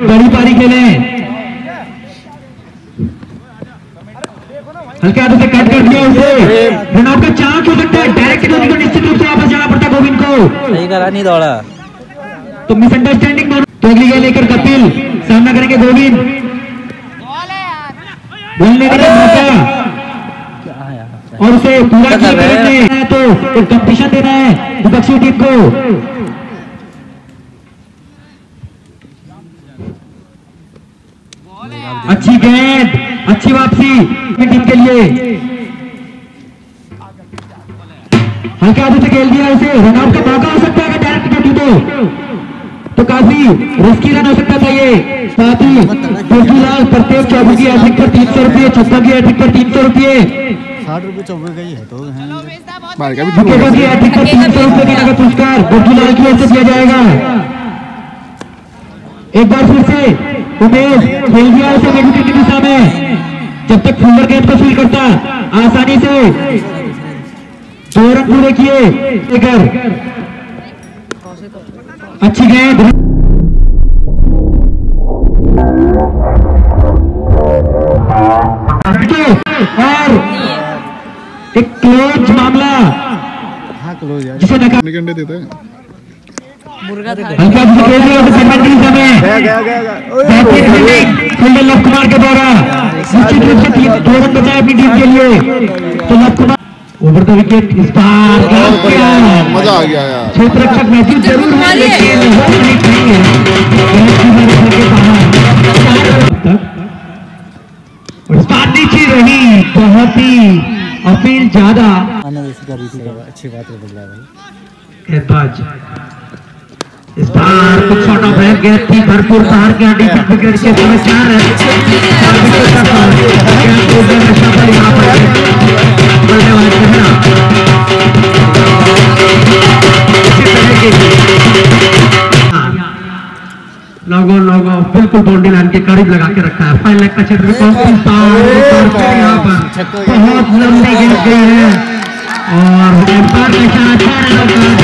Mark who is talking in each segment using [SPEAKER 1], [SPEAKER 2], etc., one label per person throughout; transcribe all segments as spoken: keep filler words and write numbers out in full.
[SPEAKER 1] बड़ी पारी खेले, हल्के हाथों से कट कर दिया उसे, रनआउट का चांस हो सकता है, डायरेक्ट धोनी को निश्चित रूप से वापस जाना पड़ता है गोविंद को,
[SPEAKER 2] सही करा नहीं दौड़ा
[SPEAKER 1] तो मिसअंडरस्टैंडिंग दोनों, तो अगली गेंद लेकर कपिल सामना करेंगे गोविंद, बोलने का मौका और उसे पूरा किया है तो एक कंपटीशन देना है विपक्षी टीम को, अच्छी गेंद, अच्छी वापसी टीम के लिए, हल्के हाथों से खेल दिया उसे, रनआउट का मौका हो सकता है डायरेक्ट बैटिंग तो तो काफी रिस्की रन हो सकता था ये, साथ ही फिलहाल प्रत्येक चौके की हैट्रिक पर तीन सौ रुपये, छक्का की हैट्रिक पर तीन सौ रुपये,
[SPEAKER 3] साठ रुपये चौके का ही है तो
[SPEAKER 1] छक्के की हैट्रिक पर तीन सौ रुपये का नगद पुरस्कार फिलहाल की ओर से दिया जाएगा। एक बार फिर से उमेश खेल दिया उसे नेगेटिव की दिशा में, जब तक फील्डर गेंद को फील करता आसानी से दो रन पूरे किए, अच्छी गेंद और एक क्लोज मामला,
[SPEAKER 3] हाँ क्लोज यार,
[SPEAKER 1] जिसे नकार
[SPEAKER 3] घंटे देते हैं
[SPEAKER 2] मुर्गा था
[SPEAKER 1] फील्डर लव कुमार के द्वारा निश्चित रूप से तीन दो रन बचाए अपनी टीम के लिए, तो Luv Kumar over the wicket, इस बार
[SPEAKER 3] मजा आ गया यार,
[SPEAKER 1] क्षेत्र रक्षक महसूस जरूर है लेकिन नहीं है, और इस बार नीचे रही, बहुत ही अपील ज्यादा,
[SPEAKER 3] अच्छी बात है बदला भाई,
[SPEAKER 1] गेंदबाज इस बार कुछ शॉट ऑफ है, गेंद थी भरपूर तार के आगे विकेट के समय चार है, लोगों लोगों बिल्कुल बाउंड्री लाइन के करीब लगा के रखा है, फाइनल का क्षेत्र में यहाँ पर बहुत लंबी गेंद गई है और एम्पायर का इशारा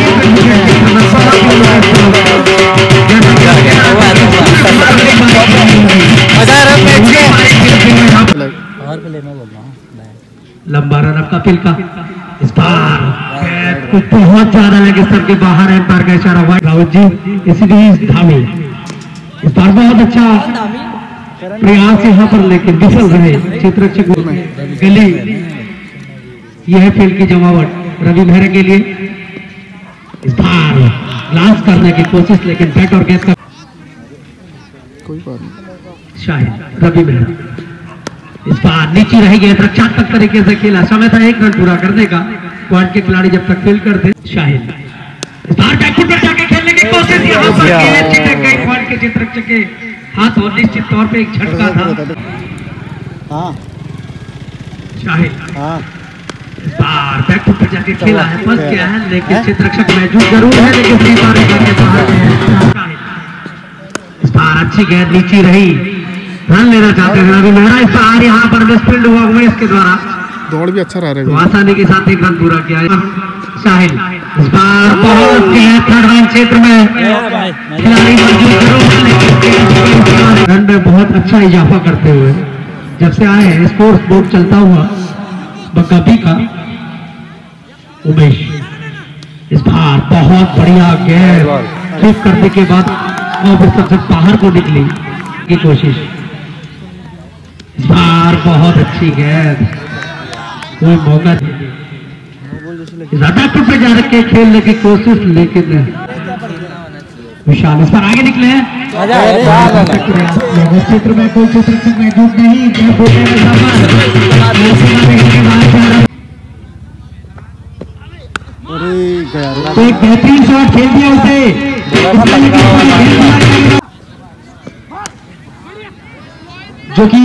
[SPEAKER 1] लंबा रन अप कपिल का, इस बार कुछ बहुत ज्यादा लगे स्तर के बाहर, एम्पायर का इशारा हुआ राउत जी, इसीलिए धामी इस बार बहुत अच्छा प्रयास यहाँ पर लेकिन विफल रहे क्षेत्र रक्षक गली, यह है फील्ड की जमावट रवि मेहरा के लिए, इस बार लांच करने की कोशिश लेकिन बैट और गेंद का
[SPEAKER 3] कोई बात नहीं,
[SPEAKER 1] शाहिद रवि मेहरा इस बार नीचे रह गए, रक्षात्मक तरीके से खेला, समय था एक रन पूरा करने का, पॉइंट के खिलाड़ी जब तक फील्ड करते, शाहिद इस बार बैकफुट पर जाके खेलने की कोशिश, यहाँ पर गेंद चिटक गई पॉइंट के क्षेत्र रक्षक के हाथ और निश्चित तौर पे एक झटका था,
[SPEAKER 3] हाँ
[SPEAKER 1] शाहिद
[SPEAKER 3] हाँ
[SPEAKER 1] इस बार बैकफुट पर जाके खेला है, फंस गया है लेकिन क्षेत्र रक्षक मौजूद जरूर है, लेकिन फ्री बार करके बाहर है, इस बार अच्छी गेंद नीचे रही, रन लेना चाहते हैं रवि मेहरा, इस बार यहाँ पर मिसफील्ड हुआ उमेश के द्वारा,
[SPEAKER 3] दौड़ भी अच्छा रहा है,
[SPEAKER 1] तो आसानी के साथ एक रन पूरा किया साहिल, इस बार बहुत थर्ड रन क्षेत्र में खिलाड़ी रन में बहुत अच्छा इजाफा करते हुए जब से आए हैं, स्पोर्ट्स बोर्ड चलता हुआ बकबी का उमेश, इस बार बहुत बढ़िया गेंद स्वीप करने के बाद सबसे बाहर को निकली की कोशिश, इस बार बहुत अच्छी गेंद, कोई मौका ज्यादा पे जा रखे खेलने की कोशिश लेकिन विशाल इस पर आगे निकले हैं, क्षेत्र में कोई क्षेत्र मौजूद नहीं, तो एक बेहतरीन शॉट खेल दिया उसे, जो कि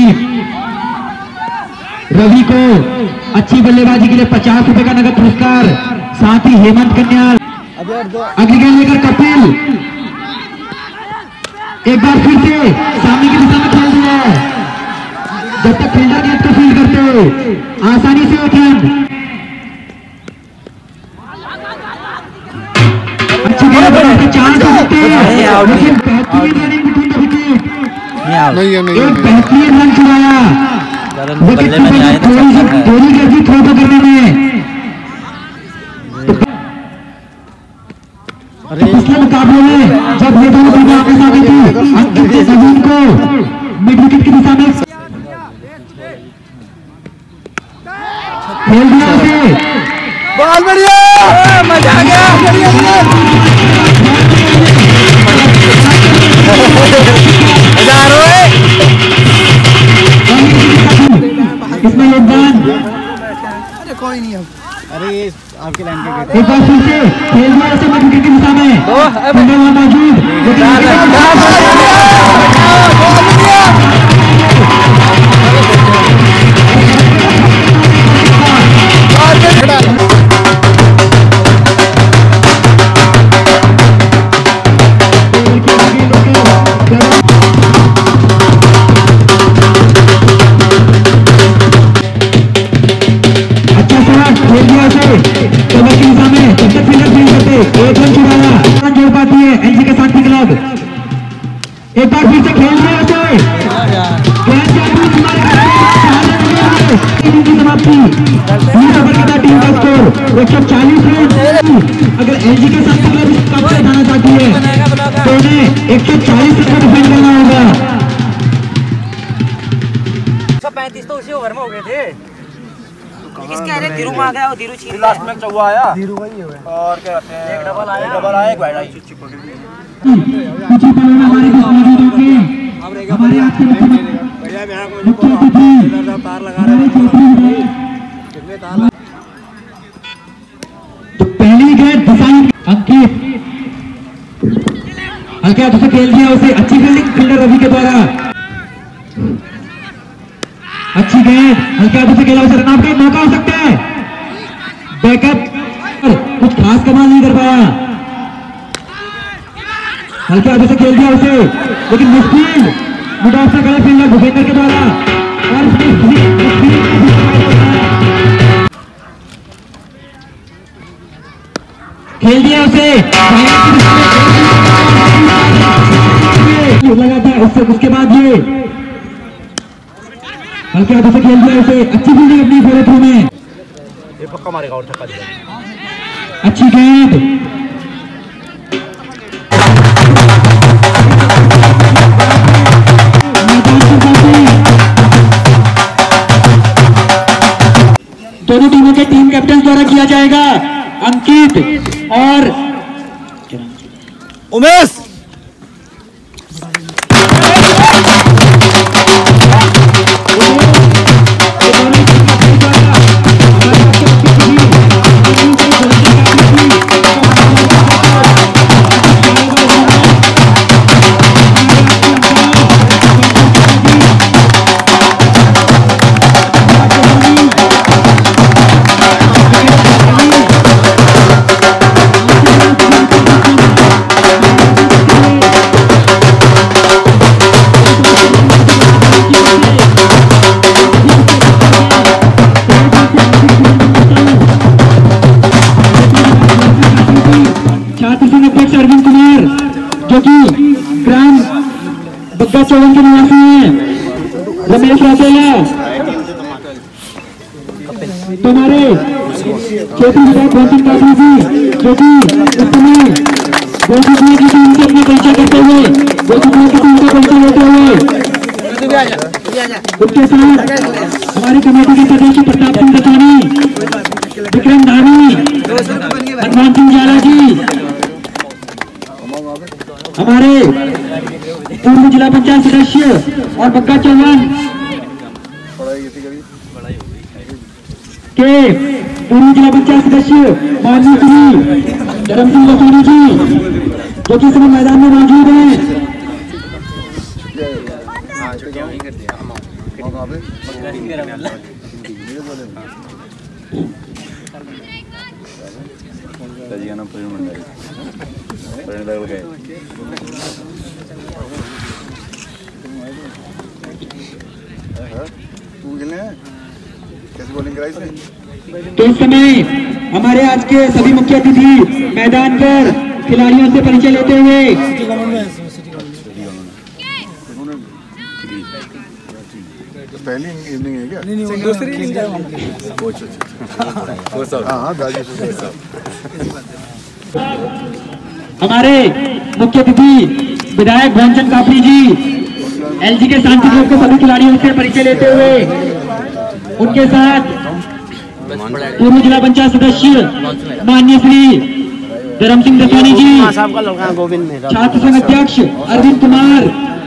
[SPEAKER 1] रवि को अच्छी बल्लेबाजी के लिए पचास रुपए का नगद पुरस्कार, साथ ही हेमंत कन्याल, अगली गेंद लेकर कपिल, एक बार फिर से सामने की दिशा में खेल दिया है, जब तक फील्डर गेंद को फील्ड करते हुए आसानी से एक रन, अच्छी गेंद बनाने के चांस हो सकते हैं, लेकिन बेहतरीन रनिंग बिटवीन द विकेट,
[SPEAKER 2] नहीं आउट।
[SPEAKER 3] नहीं है नहीं
[SPEAKER 1] एक बेहतरीन रन चुराया,
[SPEAKER 2] बल्ले में जाए तो
[SPEAKER 1] थोड़ी गलती थ्रो करने में। पिछले मुकाबले में जब ये दोनों टीमें आपस में थी, अंकित ने जमीन को मिड विकेट की दिशा में खेल दिया उसे।
[SPEAKER 3] बहुत बढ़िया,
[SPEAKER 2] मजा आ गया। मजा आ रहा है
[SPEAKER 1] इसमें योगदान।
[SPEAKER 3] कोई नहीं अब। अरे ये आपके लाइन के
[SPEAKER 1] एक बार फिर से खेल दिया उसे मिड विकेट की दिशा में। बंदा वहां मौजूद, एक रन चुराया, रन जोड़ पाती है एनजी के साथ क्लब। एक बार फिर से खेल दिया उसे, समाप्ति टीम का स्कोर एक सौ चालीस रन। अगर एनजी के साथ क्लब इस कप से जाना चाहती है तो उन्हें एक सौ चालीस रन को डिफेंड करना होगा।
[SPEAKER 4] एक सौ पैंतीस तो उसी ओवर में हो गए थे। किसके आ रहे? धीरू आ गया, वो धीरू छीन
[SPEAKER 5] लास्ट में चौवा आया,
[SPEAKER 3] धीरू वही है
[SPEAKER 5] और क्या कहते हैं,
[SPEAKER 4] एक डबल आया,
[SPEAKER 5] एक डबल आया, एक वाइड आई।
[SPEAKER 1] कुछ ही पलों में हमारे बीच मौजूद होंगे हमारे आज के
[SPEAKER 5] भैया यहाँ को मुझे तार लगा रहे हैं, कितने तार लगा।
[SPEAKER 1] तो पहली गेंद डिजाइन अंकित हल्के हाथों से खेल दिया उसे। अच्छी फील्डिंग फील्डर रवि के द्वारा। अच्छी गेंद हल्के हाथों से खेला उसे, रन आउट का मौका हो सकता है। बैकअप कुछ खास कमाल नहीं कर पाया, हल्के हाथों से खेल दिया उसे, लेकिन मिसफील्ड मिड ऑफ से गलत फील्डर भूपेंद्र के द्वारा। और खेल दिया उसे, लगा था उससे। उसके बाद ये हल्के हाथों से खेल दिया उसे। अच्छी फील्डिंग अपनी फॉलो थ्रू में,
[SPEAKER 5] ये पक्का मारेगा और छक्का देगा।
[SPEAKER 1] अच्छी गेंद। दोनों टीमों के टीम कैप्टन द्वारा किया जाएगा, अंकित और
[SPEAKER 2] उमेश। अरविंद कुमार जो कि ग्राम बग्गा चौवन के निवासी हैं, रमेश राजेला तो हमारे क्षेत्रीय विधायक भोजन काफी जी जो कि इस समय भोजन की टीम से अपना परिचय करते हुए भोजन की टीम का परिचय लेते हुए उनके साथ हमारी कमेटी के सदस्य प्रताप सिंह रसानी, विक्रम धामी, हनुमान सिंह जाला जी, हमारे पूर्व जिला पंचायत सदस्य और बग्गा चौहान के पूर्व जिला पंचायत सदस्य माननीय श्री धर्म सिंह रसोनी जी जो कि समय मैदान में मौजूद हैं।
[SPEAKER 5] कैसे बॉलिंग कराई इसने?
[SPEAKER 1] तो इस समय हमारे आज के सभी मुख्य अतिथि मैदान पर खिलाड़ियों से परिचय लेते हुए
[SPEAKER 5] पहली इवनिंग है क्या?
[SPEAKER 6] नहीं नहीं दूसरी इनिंग है
[SPEAKER 5] हाँ हाँ गाजी से
[SPEAKER 2] हमारे मुख्य अतिथि विधायक भोनचंद काफरी जी एलजी के सांसद लोग के सभी खिलाड़ियों से परिचय लेते हुए उनके साथ पूर्व जिला पंचायत सदस्य माननीय श्री धर्म सिंह दसानी जी, छात्र संघ अध्यक्ष अरविंद कुमार,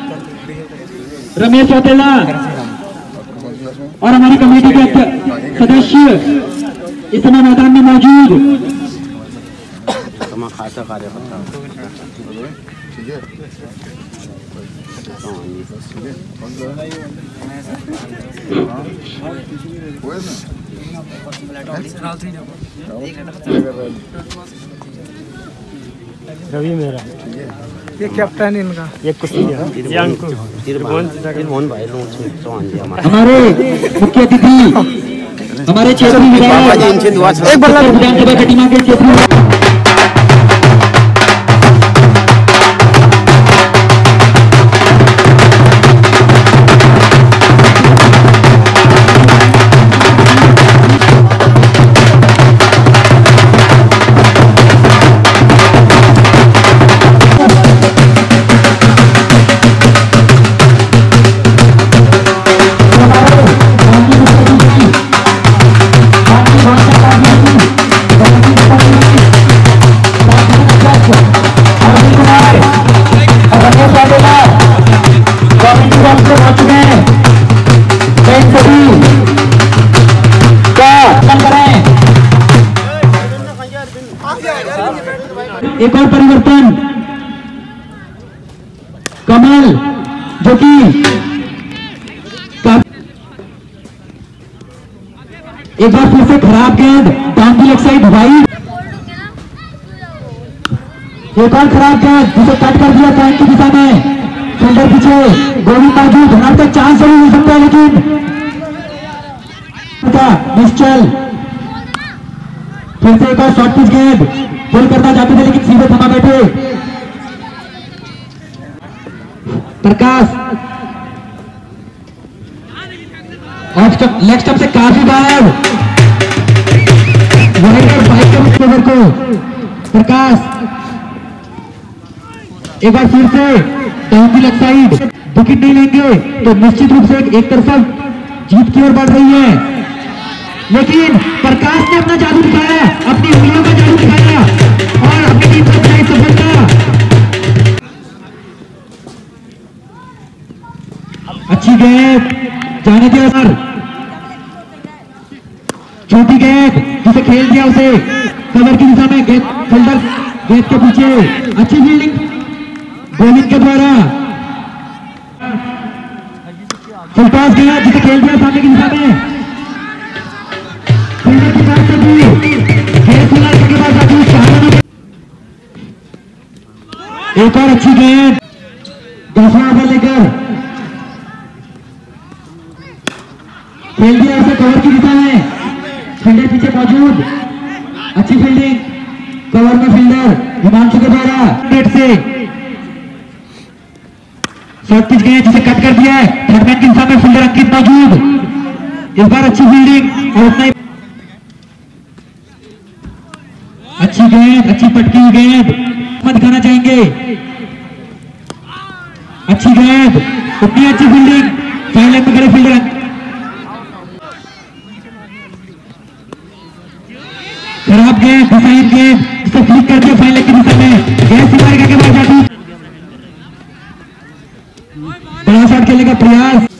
[SPEAKER 2] रमेश चौतेला और हमारी कमेटी के सदस्य इस समय मैदान में मौजूद।
[SPEAKER 7] खासा कार्यकर्ता
[SPEAKER 5] ठीक है
[SPEAKER 3] रवि मेरा
[SPEAKER 6] ये कैप्टन इनका
[SPEAKER 3] ये कुश्ती ये अंकुर
[SPEAKER 7] मोहन भाई चौहान जी हमारे
[SPEAKER 2] हमारे मुख्य अतिथि हमारे क्षेत्रीय विधायक विधानसभा कटिमा के क्षेत्रीय एक और परिवर्तन कमल जो कि एक बार फिर से खराब गेंद down the leg side wide, एक और खराब गेंद जिसे कट कर दिया पॉइंट की दिशा में, फील्डर पीछे गोली मौजूद, हमारे तक चांस नहीं मिल सकता लेकिन निश्चल फिर से एक और शॉर्ट पिच गेंद गोल करना चाहते थे लेकिन सीधे थमा बैठे प्रकाश और लेग स्टंप से काफी बाहर ओवर को प्रकाश एक बार फिर से down the leg side, wicket नहीं लेंगे तो निश्चित रूप से एक तरफा जीत की ओर बढ़ रही है, लेकिन प्रकाश ने अपना जादू दिखाया, अपनी उंगलियों का जादू दिखाया और अपनी टीम को बनाई सफलता। अच्छी गेंद जाने दिया सर, छोटी गेंद जिसे खेल दिया उसे कवर की दिशा में, गेंद फील्डर गेंद के पीछे, अच्छी फील्डिंग बॉलिंग के द्वारा, फुल टॉस गेंद जिसे खेल दिया सामने की दिशा में, एक और अच्छी गेंद दूसरा ओवर लेकर खेल दिया उसे कवर की दिशा में, फील्डर पीछे मौजूद, अच्छी फील्डिंग कवर में फील्डर हिमांशु के द्वारा नेट से शॉर्ट पिच गेंद जिसे कट कर दिया है, थर्डमैन की दिशा में फील्डर अंकित मौजूद, इस बार अच्छी फील्डिंग और उतना अच्छी गेंद, अच्छी पटकी गेंद मत दिखाना चाहेंगे, अच्छी गेंद, उतनी अच्छी फील्डिंग, फाइन लेग में खड़े फील्डर, खराब गेंद, डिसाइड गेंद जिसे फ्लिक कर दिया फाइन लेग की दिशा में, गेंद सीमारेखा के बाहर जाती, बड़ा शॉट खेलने का प्रयास,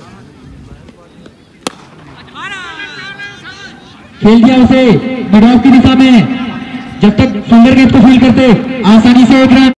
[SPEAKER 2] खेल दिया उसे मिड ऑफ की दिशा में, जब तक सुंदर गेंद को फील करते आसानी से एक रन